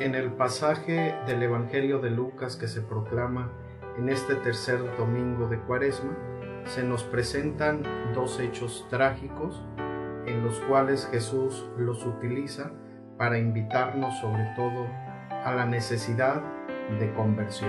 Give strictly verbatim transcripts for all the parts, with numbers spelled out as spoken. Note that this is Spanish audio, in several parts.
en el pasaje del Evangelio de Lucas que se proclama en este tercer domingo de Cuaresma, se nos presentan dos hechos trágicos en los cuales Jesús los utiliza para invitarnos sobre todo a la necesidad de conversión.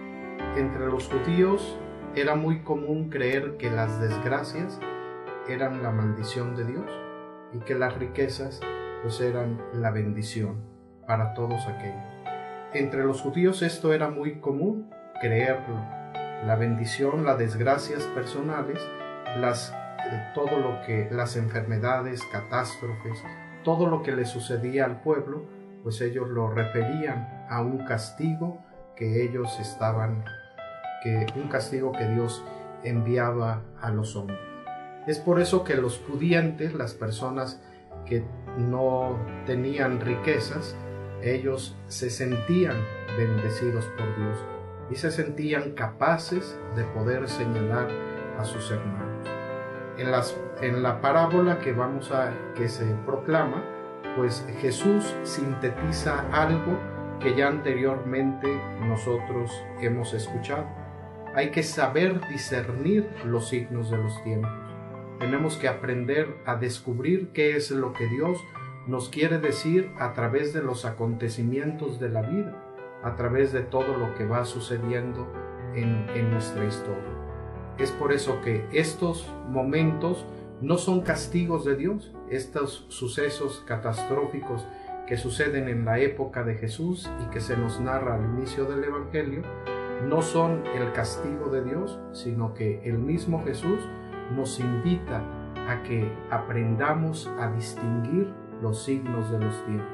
Entre los judíos era muy común creer que las desgracias eran la maldición de Dios y que las riquezas pues eran la bendición para todos aquellos. Entre los judíos esto era muy común creerlo. La bendición, las desgracias personales, las, eh, todo lo que, las enfermedades, catástrofes, todo lo que le sucedía al pueblo, pues ellos lo referían a un castigo que ellos estaban, que un castigo que Dios enviaba a los hombres. Es por eso que los pudientes, las personas que no tenían riquezas, ellos se sentían bendecidos por Dios y se sentían capaces de poder señalar a sus hermanos. En, las, en la parábola que, vamos a, que se proclama, pues Jesús sintetiza algo que ya anteriormente nosotros hemos escuchado. Hay que saber discernir los signos de los tiempos. Tenemos que aprender a descubrir qué es lo que Dios nos quiere decir a través de los acontecimientos de la vida, a través de todo lo que va sucediendo en, en nuestra historia. Es por eso que estos momentos no son castigos de Dios. Estos sucesos catastróficos que suceden en la época de Jesús y que se nos narra al inicio del Evangelio, no son el castigo de Dios, sino que el mismo Jesús nos invita a que aprendamos a distinguir los signos de los tiempos.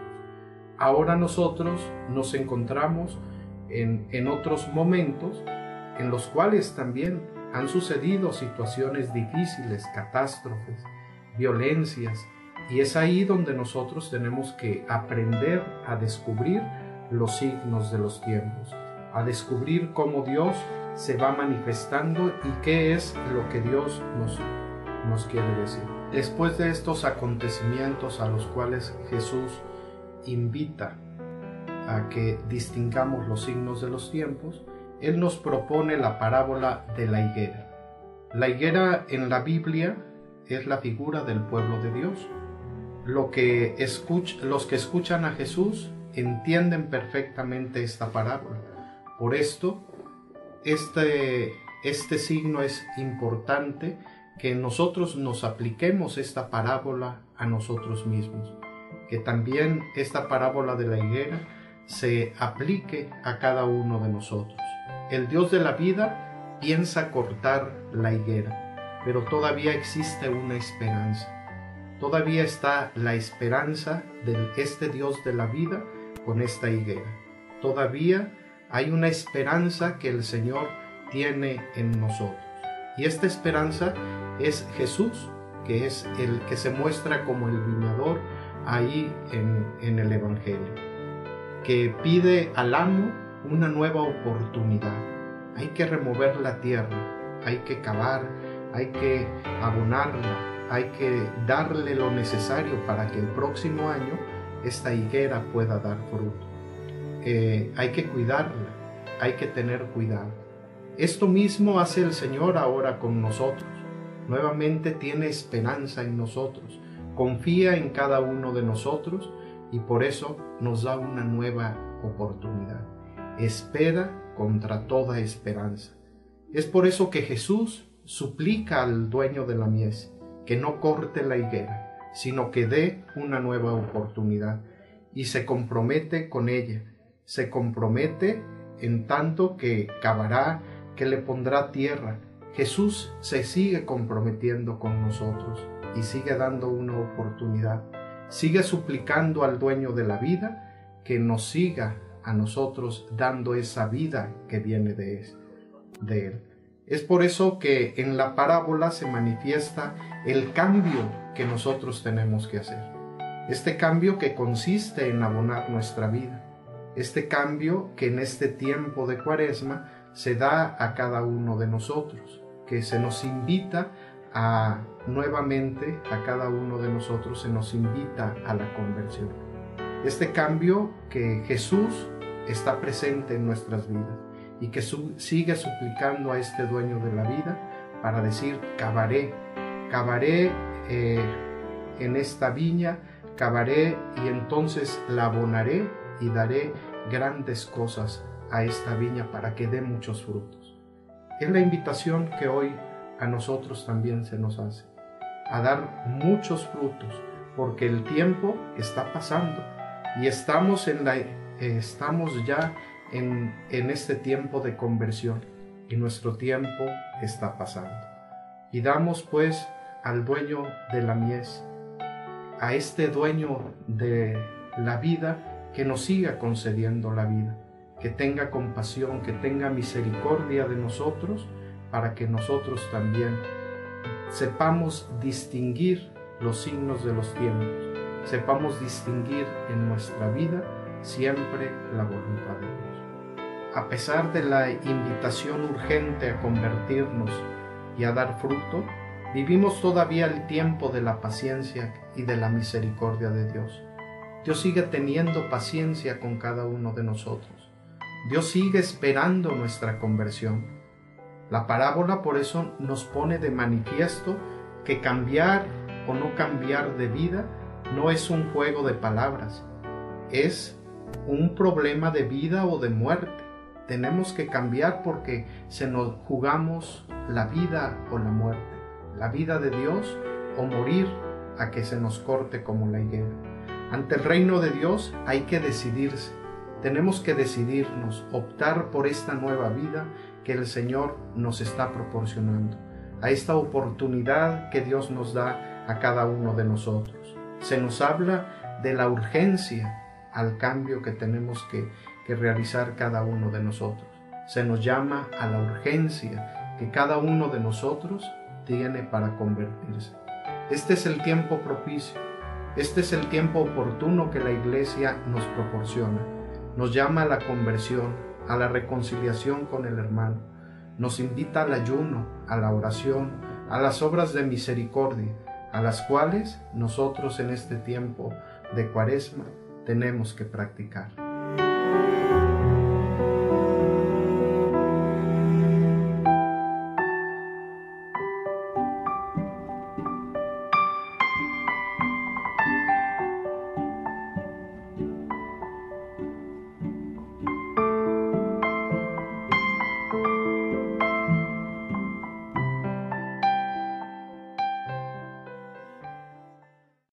Ahora nosotros nos encontramos en, en otros momentos en los cuales también han sucedido situaciones difíciles, catástrofes, violencias, y es ahí donde nosotros tenemos que aprender a descubrir los signos de los tiempos, a descubrir cómo Dios se va manifestando y qué es lo que Dios nos, nos quiere decir. Después de estos acontecimientos a los cuales Jesús invita a que distingamos los signos de los tiempos, Él nos propone la parábola de la higuera. La higuera en la Biblia es la figura del pueblo de Dios. Lo que escuch- los que escuchan a Jesús entienden perfectamente esta parábola. Por esto, este, este signo es importante, que nosotros nos apliquemos esta parábola a nosotros mismos, que también esta parábola de la higuera se aplique a cada uno de nosotros. El Dios de la vida piensa cortar la higuera, pero todavía existe una esperanza. Todavía está la esperanza de este Dios de la vida con esta higuera. Todavía hay una esperanza que el Señor tiene en nosotros. Y esta esperanza es Jesús, que es el que se muestra como el viñador ahí en, en el Evangelio, que pide al amo una nueva oportunidad. Hay que remover la tierra, hay que cavar, hay que abonarla, hay que darle lo necesario para que el próximo año esta higuera pueda dar fruto. Eh, hay que cuidarla, hay que tener cuidado. Esto mismo hace el Señor ahora con nosotros. Nuevamente tiene esperanza en nosotros, confía en cada uno de nosotros y por eso nos da una nueva oportunidad. Espera contra toda esperanza. Es por eso que Jesús suplica al dueño de la mies que no corte la higuera, sino que dé una nueva oportunidad y se compromete con ella. Se compromete en tanto que cavará, que le pondrá tierra. Jesús se sigue comprometiendo con nosotros y sigue dando una oportunidad. Sigue suplicando al dueño de la vida que nos siga a nosotros dando esa vida que viene de él. De él. Es por eso que en la parábola se manifiesta el cambio que nosotros tenemos que hacer. Este cambio que consiste en abonar nuestra vida. Este cambio que en este tiempo de Cuaresma se da a cada uno de nosotros, que se nos invita a nuevamente, a cada uno de nosotros se nos invita a la conversión. Este cambio que Jesús está presente en nuestras vidas y que su, sigue suplicando a este dueño de la vida para decir: cavaré, cavaré eh, en esta viña, cavaré y entonces la abonaré y daré grandes cosas a esta viña para que dé muchos frutos. Es la invitación que hoy a nosotros también se nos hace, a dar muchos frutos, porque el tiempo está pasando y estamos, en la, eh, estamos ya en, en este tiempo de conversión y nuestro tiempo está pasando. Y damos pues al dueño de la mies, a este dueño de la vida, que nos siga concediendo la vida, que tenga compasión, que tenga misericordia de nosotros, para que nosotros también sepamos distinguir los signos de los tiempos, sepamos distinguir en nuestra vida siempre la voluntad de Dios. A pesar de la invitación urgente a convertirnos y a dar fruto, vivimos todavía el tiempo de la paciencia y de la misericordia de Dios. Dios sigue teniendo paciencia con cada uno de nosotros. Dios sigue esperando nuestra conversión. La parábola por eso nos pone de manifiesto que cambiar o no cambiar de vida no es un juego de palabras, es un problema de vida o de muerte. Tenemos que cambiar porque se nos jugamos la vida o la muerte, la vida de Dios o morir a que se nos corte como la higuera. Ante el reino de Dios hay que decidirse. Tenemos que decidirnos, optar por esta nueva vida que el Señor nos está proporcionando, a esta oportunidad que Dios nos da a cada uno de nosotros. Se nos habla de la urgencia al cambio que tenemos que, que realizar cada uno de nosotros. Se nos llama a la urgencia que cada uno de nosotros tiene para convertirse. Este es el tiempo propicio, este es el tiempo oportuno que la Iglesia nos proporciona. Nos llama a la conversión, a la reconciliación con el hermano. Nos invita al ayuno, a la oración, a las obras de misericordia, a las cuales nosotros en este tiempo de Cuaresma tenemos que practicar.